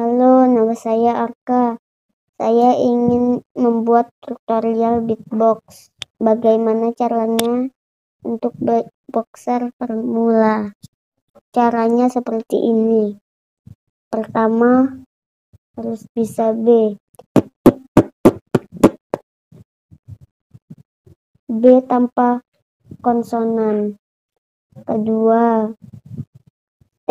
Halo, nama saya Arka. Saya ingin membuat tutorial beatbox. Bagaimana caranya untuk beatboxer pemula? Caranya seperti ini. Pertama, harus bisa B tanpa konsonan. Kedua, T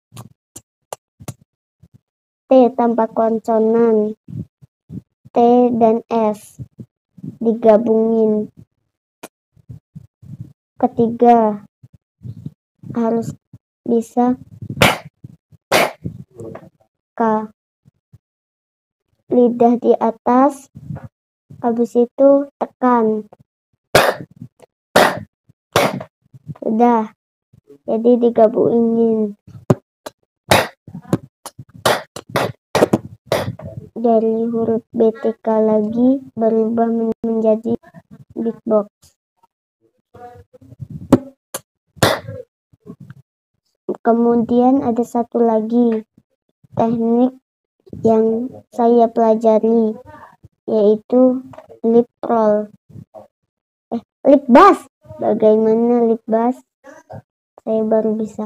tanpa konsonan. T dan F digabungin. Ketiga, harus bisa K, lidah di atas, habis itu tekan. Sudah, jadi digabungin. Dari huruf BTK lagi berubah menjadi beatbox. Kemudian ada satu lagi teknik yang saya pelajari, yaitu lip roll. Lip bass. Bagaimana lip bass? Saya baru bisa.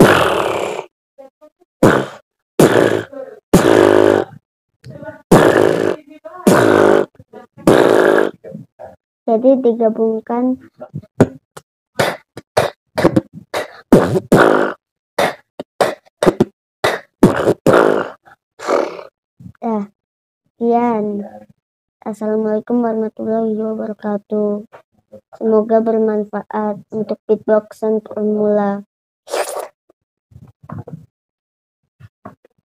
Jadi digabungkan. Sekian. Assalamualaikum warahmatullahi wabarakatuh. Semoga bermanfaat untuk beatboxan pemula.